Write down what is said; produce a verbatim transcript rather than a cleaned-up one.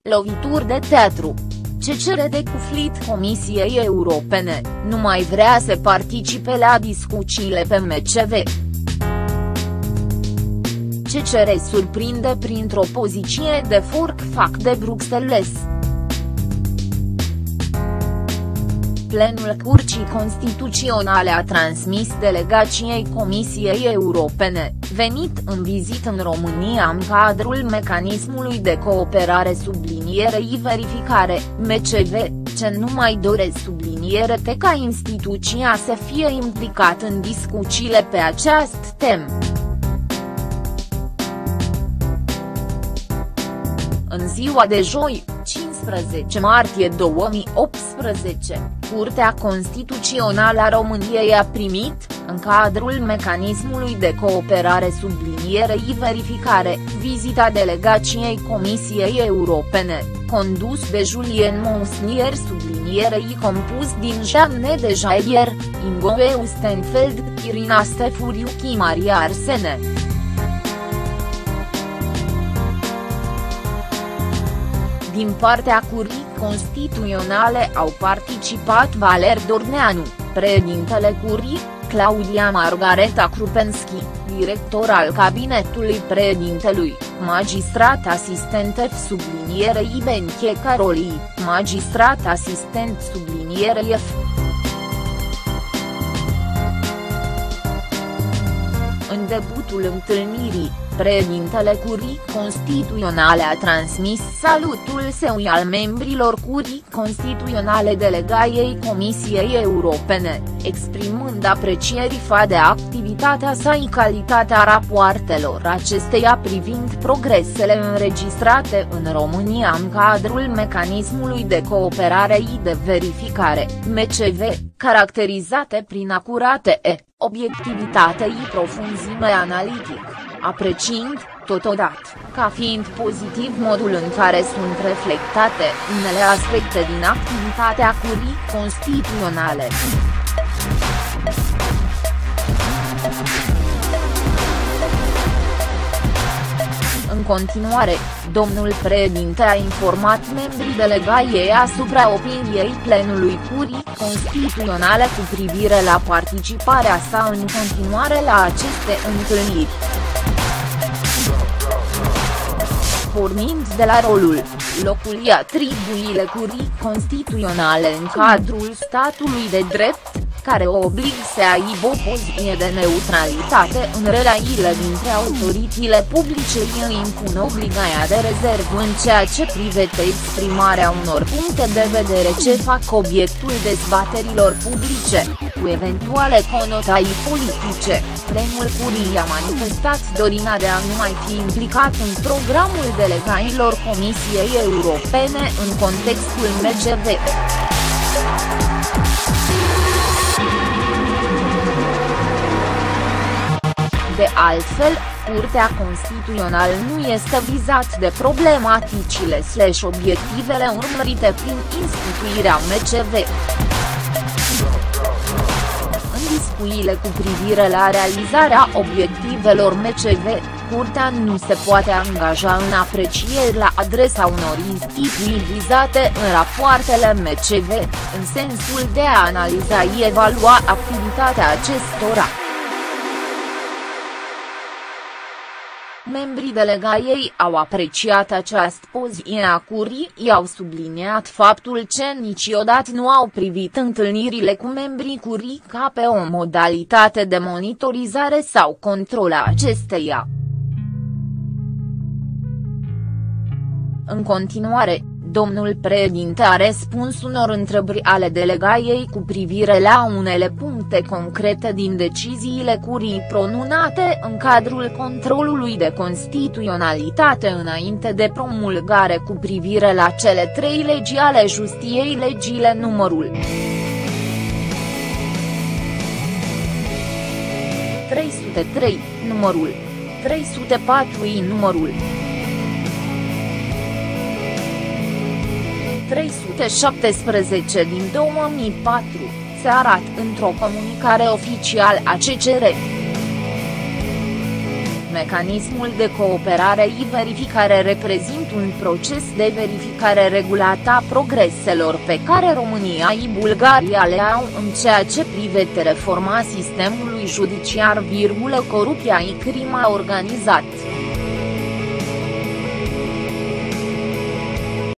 Lovituri de teatru. C C R de conflict Comisiei Europene, nu mai vrea să participe la discuțiile pe M C V. C C R surprinde printr-o poziție de fork fac de Bruxelles. Plenul Curții Constituționale a transmis delegației Comisiei Europene, venit în vizită în România în cadrul mecanismului de cooperare sublinierei verificare, M C V, ce nu mai doresc subliniere te ca instituția să fie implicat în discuțiile pe această temă. În ziua de joi, cincisprezece martie două mii optsprezece, Curtea Constituțională a României a primit, în cadrul mecanismului de cooperare sublinierei verificare, vizita delegației Comisiei Europene, condus de Julien Mousnier sublinierei compus din Jeanne de Jaelier, Ingo Eustenfeld, Irina Stefuriu și Maria Arsene. Din partea Curții Constituționale au participat Valer Dorneanu, președintele Curții, Claudia Margareta Krupensky, director al cabinetului președintelui, magistrat asistent F sublinierei Benche Carolii, magistrat asistent sublinierei F. În debutul întâlnirii, președintele Curții Constituționale a transmis salutul său al membrilor Curții Constituționale delegației Comisiei Europene, exprimând aprecieri față de activitatea sa și calitatea rapoartelor acesteia privind progresele înregistrate în România în cadrul mecanismului de cooperare și de verificare, M C V, caracterizate prin acurate e, obiectivitate și profunzime analitic, apreciind, totodată, ca fiind pozitiv modul în care sunt reflectate unele aspecte din activitatea Curții Constituționale. În continuare, domnul președinte a informat membrii delegației asupra opiniei plenului Curții Constituționale cu privire la participarea sa în continuare la aceste întâlniri. Pornind de la rolul, locul și atribuțiile Curții Constituționale în cadrul statului de drept, care o oblig să aibă o poziție de neutralitate în relațiile dintre autoritățile publice și îi impun obligația de rezervă în ceea ce privește exprimarea unor puncte de vedere ce fac obiectul dezbaterilor publice, cu eventuale conotații politice. Plenul Curții a manifestat dorința de a nu mai fi implicat în programul delegațiilor Comisiei Europene în contextul M C V. De altfel, Curtea Constituțională nu este vizat de problematicile slash obiectivele urmărite prin instituirea M C V. În discuțiile cu privire la realizarea obiectivelor M C V, Curtea nu se poate angaja în aprecieri la adresa unor instituții vizate în rapoartele M C V, în sensul de a analiza și evalua activitatea acestora. Membrii delegației au apreciat această poziție a Curții și au subliniat faptul că niciodată nu au privit întâlnirile cu membrii Curții ca pe o modalitate de monitorizare sau control a acesteia. În continuare, domnul președinte a răspuns unor întrebări ale delegației cu privire la unele puncte concrete din deciziile Curții pronunțate în cadrul controlului de constituționalitate înainte de promulgare cu privire la cele trei legi ale justiției, legile numărul trei sute trei, numărul trei sute patru și numărul trei sute șaptesprezece din două mii patru, se arată într-o comunicare oficială a C C R. mecanismul de cooperare și verificare reprezintă un proces de verificare regulată a progreselor pe care România și Bulgaria le au în ceea ce privește reforma sistemului judiciar, corupția și crima organizată.